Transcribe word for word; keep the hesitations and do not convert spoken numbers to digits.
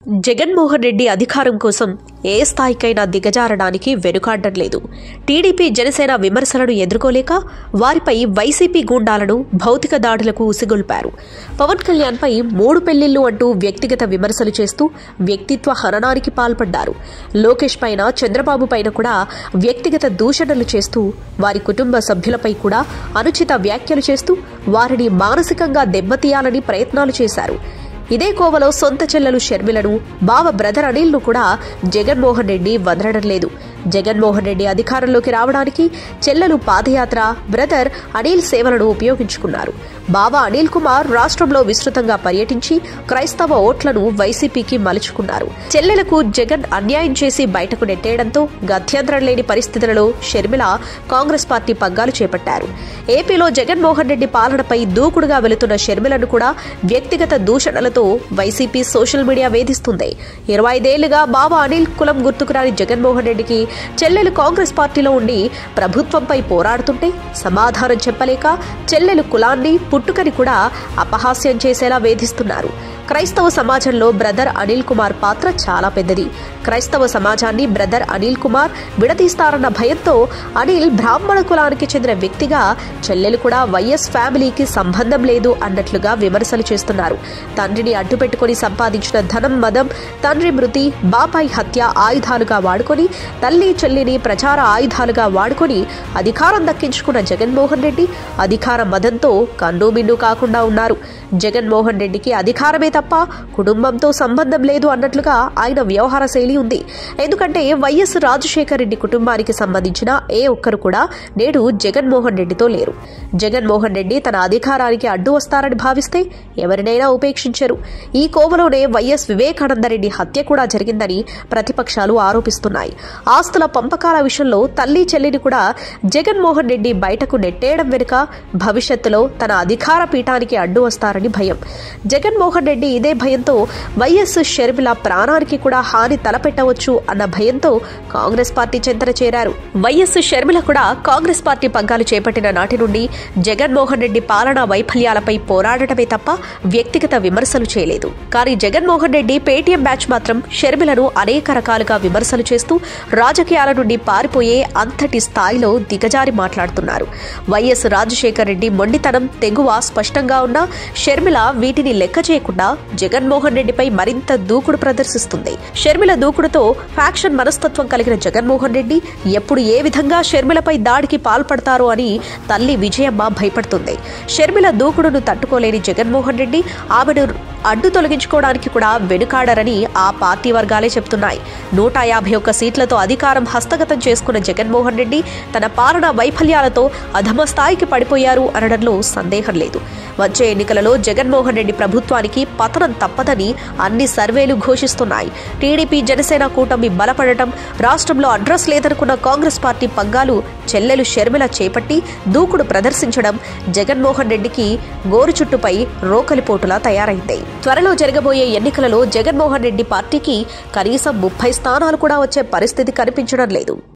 జగన్మోహన్ రెడ్డి అధికారం కోసం ఏ స్థాయికైనా దిగజారడానికి వెనుకాడడం లేదు. టీడీపీ జనసేన విమర్శలను ఎదుర్కోలేక వారిపై వైసీపీ గూండాలను భౌతిక దాడులకు ఉసిగొల్పారు. పవన్ కళ్యాణ్ పై మూడు పెళ్లిళ్లు అంటూ వ్యక్తిగత విమర్శలు చేస్తూ వ్యక్తిత్వ హననానికి పాల్పడ్డారు. లోకేష్ పైన, చంద్రబాబు పైన కూడా వ్యక్తిగత దూషణలు చేస్తూ వారి కుటుంబ సభ్యులపై కూడా అనుచిత వ్యాఖ్యలు చేస్తూ వారిని మానసికంగా దెబ్బతీయాలని ప్రయత్నాలు చేశారు. ఇదే కోవలో సొంత చెల్లెలు షర్మిలను, బావ బ్రదర్ అనిల్ను కూడా జగన్మోహన్ రెడ్డి వదలడం లేదు. జగన్మోహన్ రెడ్డి అధికారంలోకి రావడానికి చెల్లెలు పాదయాత్ర, బ్రదర్ అనిల్ సేవలను ఉపయోగించుకున్నారు. బావ అనిల్ కుమార్ రాష్ట్రంలో విస్తృతంగా పర్యటించి క్రైస్తవ ఓట్లను వైసీపీకి మలుచుకున్నారు. చెల్లెలకు జగన్ అన్యాయం చేసి బయటకు నెట్టేయడంతో గత్యంతరం లేని పరిస్థితులలో షర్మిల కాంగ్రెస్ పార్టీ పగ్గాలు చేపట్టారు. ఏపీలో జగన్మోహన్ రెడ్డి పాలనపై దూకుడుగా వెళుతున్న షర్మిలను కూడా వ్యక్తిగత దూషణలతో వైసీపీ సోషల్ మీడియా వేధిస్తుంది. ఇరవై ఐదేళ్లుగా బావ అనిల్ కులం గుర్తుకురాని జగన్మోహన్ రెడ్డికి చెల్లెలు కాంగ్రెస్ పార్టీలో ఉండి ప్రభుత్వంపై పోరాడుతుంటే సమాధానం చెప్పలేక చెల్లెలు కులాన్ని, పుట్టుకని కూడా అపహాస్యం చేసేలా వేధిస్తున్నారు. క్రైస్తవ సమాజంలో బ్రదర్ అనిల్ కుమార్ పాత్ర చాలా పెద్దది. క్రైస్తవ సమాజాన్ని బ్రదర్ అనిల్ కుమార్ విడదీస్తారన్న భయంతో అనిల్ బ్రాహ్మణ కులానికి చెందిన వ్యక్తిగా, చెల్లెలు కూడా వైఎస్ ఫ్యామిలీకి సంబంధం లేదు అన్నట్లుగా విమర్శలు చేస్తున్నారు. తండ్రిని అడ్డుపెట్టుకుని సంపాదించిన ధనం, మదం, తండ్రి మృతి, బాబాయి హత్య ఆయుధాలుగా వాడుకొని, తల్లి చెల్లిని ప్రచార ఆయుధాలుగా వాడుకొని అధికారం దక్కించుకున్న జగన్మోహన్ రెడ్డి అధికార మదంతో కన్నుమిన్ను కాకుండా ఉన్నారు. జగన్మోహన్ రెడ్డికి అధికారమే తప్ప కుటుంబంతో సంబంధం లేదు అన్నట్లుగా ఆయన వ్యవహార శైలి ఉంది. ఎందుకంటే వైఎస్ రాజశేఖర రెడ్డి కుటుంబానికి సంబంధించిన ఏ ఒక్కరు కూడా నేడు జగన్మోహన్ రెడ్డితో లేరు. జగన్మోహన్ రెడ్డి తన అధికారానికి అడ్డు వస్తారని భావిస్తే ఎవరినైనా ఉపేక్షించరు. ఈ కోవలోనే వైఎస్ వివేకానందరెడ్డి హత్య కూడా జరిగిందని ప్రతిపక్షాలు ఆరోపిస్తున్నాయి. ఆస్తుల పంపకాల విషయంలో తల్లి చెల్లిని కూడా జగన్మోహన్ రెడ్డి బయటకు నెట్టేయడం వెనుక భవిష్యత్తులో తన అధికార పీఠానికి అడ్డు వస్తారని భయం. జగన్మోహన్ రెడ్డి ఇదే భయంతో వైఎస్ షర్మిల ప్రాణానికి కూడా హాని తలపెట్టవచ్చు అన్న భయంతో కాంగ్రెస్ పార్టీ చెంతన చేరారు. వైఎస్ షర్మిల కూడా కాంగ్రెస్ పార్టీ పగ్గాలు చేపట్టిన నాటి నుండి జగన్మోహన్ రెడ్డి పాలనా వైఫల్యాలపై పోరాడటమే తప్ప వ్యక్తిగత విమర్శలు చేయలేదు. కానీ జగన్మోహన్ రెడ్డి పేటీఎం బ్యాచ్ మాత్రం షర్మిలను అనేక రకాలుగా విమర్శలు చేస్తూ రాజకీయాల నుండి పారిపోయే అంతటి స్థాయిలో దిగజారి మాట్లాడుతున్నారు. వైఎస్ రాజశేఖర రెడ్డి మొండితనం, తెగువ స్పష్టంగా ఉన్న షర్మిల వీటిని లెక్క చేయకుండా జగన్మోహన్ రెడ్డిపై మరింత దూకుడు ప్రదర్శిస్తుంది. షర్మిల దూకుడుతో ఫ్యాక్షన్ మనస్తత్వం కలిగిన జగన్మోహన్ రెడ్డి ఎప్పుడు ఏ విధంగా షర్మిలపై దాడికి పాల్పడతారో అని తల్లి విజయమ్మ భయపడుతుంది. షర్మిల దూకుడును తట్టుకోలేని జగన్మోహన్ రెడ్డి ఆమెను అడ్డు తొలగించుకోవడానికి కూడా వెనుకాడరని ఆ పార్టీ వర్గాలే చెబుతున్నాయి. నూట యాభై ఒక్క సీట్లతో అధికారం హస్తగతం చేసుకున్న జగన్మోహన్ రెడ్డి తన పాలనా వైఫల్యాలతో అధమ స్థాయికి పడిపోయారు అనడంలో సందేహం లేదు. వచ్చే ఎన్నికలలో జగన్మోహన్ రెడ్డి ప్రభుత్వానికి పతనం తప్పదని అన్ని సర్వేలు ఘోషిస్తున్నాయి. టీడీపీ జనసేన కూటమి బలపడటం, రాష్ట్రంలో అడ్రస్ లేదనుకున్న కాంగ్రెస్ పార్టీ పగ్గాలు చెల్లెలు షర్మిల చేపట్టి దూకుడు ప్రదర్శించడం జగన్మోహన్ రెడ్డికి గోరుచుట్టుపై రోకలిపోటులా తయారైంది. త్వరలో జరగబోయే ఎన్నికలలో జగన్మోహన్ రెడ్డి పార్టీకి కనీసం ముప్పై స్థానాలు కూడా వచ్చే పరిస్థితి కనిపించడం లేదు.